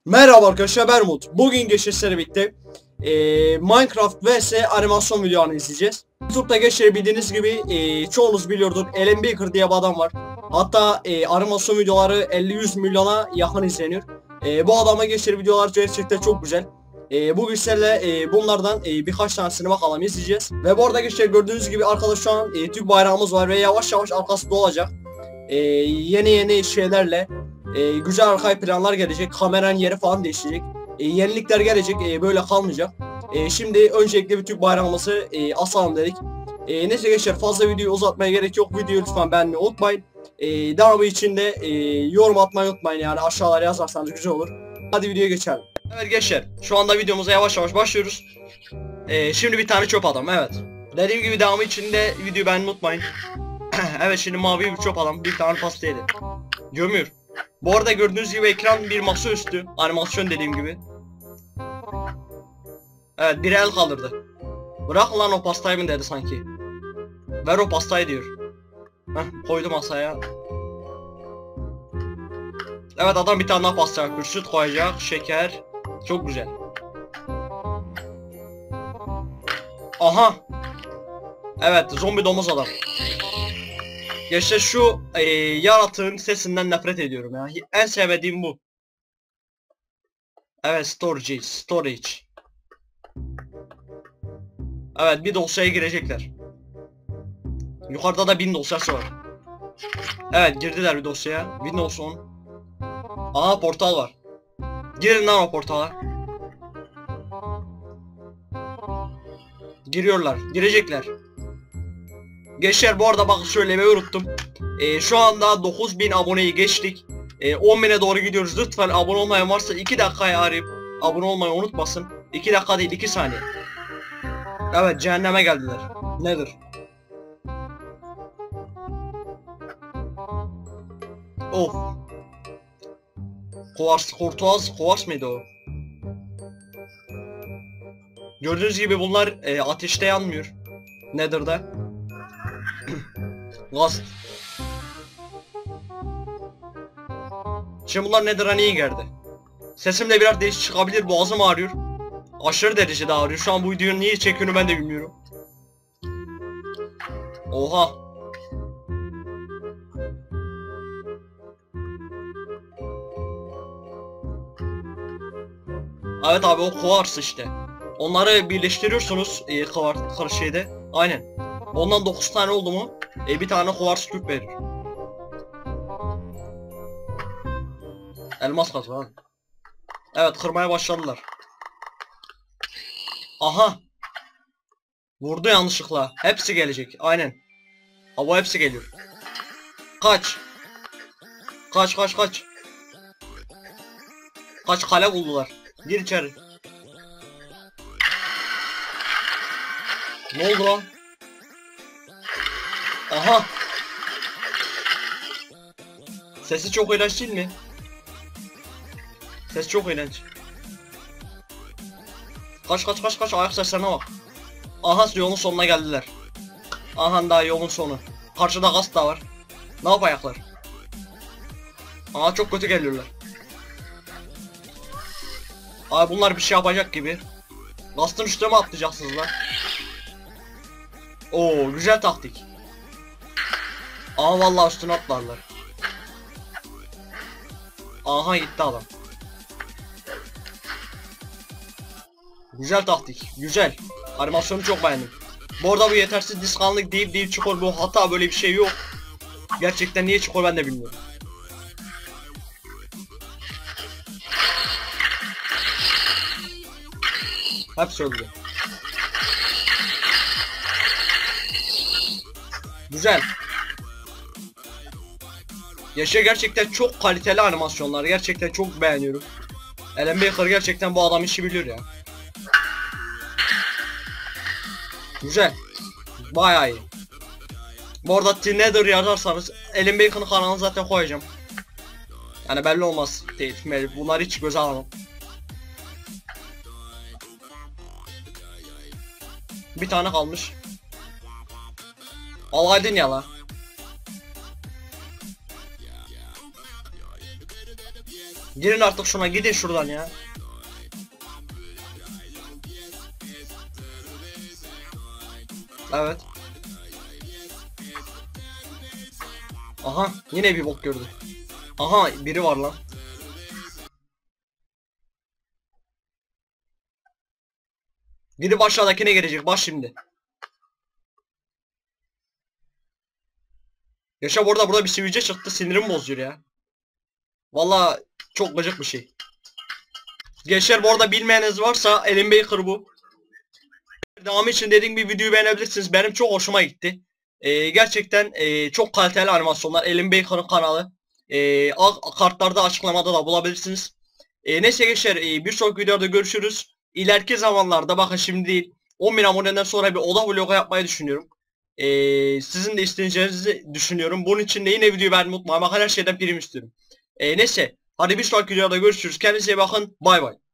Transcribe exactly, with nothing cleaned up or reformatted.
Merhaba arkadaşlar, ben Umut. Bugün gençlerle birlikte e, Minecraft vs animasyon videolarını izleyeceğiz. YouTube'da gençler bildiğiniz gibi e, çoğunuz biliyordur, Alan Baker diye bir adam var. Hatta e, animasyon videoları elli yüz milyona yakın izleniyor. E, bu adama gençler videolar gerçekten çok güzel. E, bugün sizlerle e, bunlardan e, birkaç tanesini bakalım izleyeceğiz. Ve bu arada gençler gördüğünüz gibi arkadaşlar şu an e, Türk bayrağımız var ve yavaş yavaş arkası dolacak. E, yeni yeni şeylerle. Ee, güzel arka planlar gelecek, kameranın yeri falan değişecek, ee, yenilikler gelecek, ee, böyle kalmayacak. Ee, şimdi öncelikle bir Türk bayrağımızı e, asalım dedik. Ee, neyse gençler, fazla videoyu uzatmaya gerek yok. Videoyu lütfen beğenmeyi unutmayın. Ee, devamı için de e, yorum atmayı unutmayın, yani aşağılara yazarsanız güzel olur. Hadi videoya geçelim. Evet gençler, şu anda videomuza yavaş yavaş başlıyoruz. Ee, şimdi bir tane çöp adam, evet. Dediğim gibi devamı için de videoyu beğenmeyi unutmayın. Evet, şimdi mavi bir çöp adam bir tane pasta yedi. Gömüyor. Bu arada gördüğünüz gibi ekran bir masaüstü animasyon, dediğim gibi. Evet, bir el kaldırdı. Bırak lan o pastayı mı dedi sanki. Ver o pastayı diyor. Heh, koydu masaya. Evet, adam bir tane daha pasta yapıyor. Süt koyacak, şeker. Çok güzel. Aha. Evet, zombi domuz adam. Geçte şu e, yaratığın sesinden nefret ediyorum ya. En sevmediğim bu. Evet, storage, storage. Evet, bir dosyaya girecekler. Yukarıda da bin dosyası var. Evet, girdiler bir dosyaya. Windows on. Aha, portal var. Girin lan o portala. Giriyorlar, girecekler. Gençler, bu arada bak söylemeyi unuttum. Ee, şu anda dokuz bin aboneyi geçtik. Ee, on bine doğru gidiyoruz. Lütfen abone olmayan varsa iki dakikaya arayıp abone olmayı unutmasın. iki dakika değil, iki saniye. Evet, cehenneme geldiler. Nedir? Of. Kovars, Kortuaz, Kovars mıydı o? Gördüğünüz gibi bunlar e, ateşte yanmıyor. Nether'da. Gaz. Şimdi bunlar Nether'a niye geldi? Sesim de biraz değişik çıkabilir, boğazım ağrıyor. Aşırı derecede ağrıyor. Şu an bu videoyu niye çekiyorum ben de bilmiyorum. Oha. Evet abi, o Quartz işte. Onları birleştiriyorsunuz e, Quartz şeyde. Aynen. Ondan dokuz tane oldu mu e, bir tane Quartz küp verir. Elmas kazı abi. Evet, kırmaya başladılar. Aha. Vurdu yanlışlıkla. Hepsi gelecek. Aynen. Hava hepsi geliyor. Kaç. Kaç kaç kaç. Kaç, kale buldular. Gir içeri. Ne oldu lan? Aha. Sesi çok eğlenceli değil mi? Ses çok eğlenceli. Kaç kaç kaç kaç, ayak seslerine bak. Aha, yolun sonuna geldiler. Aha, daha yolun sonu. Karşıda gaz da var. Ne yapayaklar? Aha, çok kötü geliyorlar. Abi bunlar bir şey yapacak gibi. Gazın üstüne atlayacaksınız lan? Oo, güzel taktik. Aha, vallahi üstüne atlarlar. Aha, gitti adam. Güzel taktik, güzel. Animasyonu çok beğendim. Bu arada bu yetersiz diskanlık deyip deyip çıkıyor, bu hata, böyle bir şey yok. Gerçekten niye çıkıyor ben de bilmiyorum. Hepsi öldü. Güzel. Yaşa, gerçekten çok kaliteli animasyonlar, gerçekten çok beğeniyorum. Alan Baker gerçekten bu adam işi biliyor ya. Güzel. Bayağı iyi. Bu arada Nether yazarsanız Alan Baker'ın kanalını zaten koyacağım. Yani belli olmaz değil. Bunları hiç göze alamam. Bir tane kalmış. Alaydın ya la. Girin artık şuna, gidin şuradan ya. Evet. Aha yine bir bok gördü. Aha biri var lan. Gidip aşağıdakine gelecek bak şimdi. Yaşa burada burada bir sivilce çıktı, sinirim bozuyor ya. Vallahi çok gıcık bir şey. Gençler bu arada bilmeyeniniz varsa Alan Baker bu. Devamı için dediğim bir videoyu beğenebilirsiniz. Benim çok hoşuma gitti. Ee, gerçekten e, çok kaliteli animasyonlar. Alan Baker'ın kanalı. E, kartlarda açıklamada da bulabilirsiniz. E, neyse gençler e, bir sonraki videoda görüşürüz. İleriki zamanlarda bakın şimdi değil. on bin aboneden sonra bir oda vlogu yapmayı düşünüyorum. E, sizin de isteyeceğinizi düşünüyorum. Bunun için de yine videoyu beğenmeyi unutmayın. Bakın her şeyden prim istiyorum. E, neyse hadi bir sonraki videoda görüşürüz. Kendinize iyi bakın. Bay bay.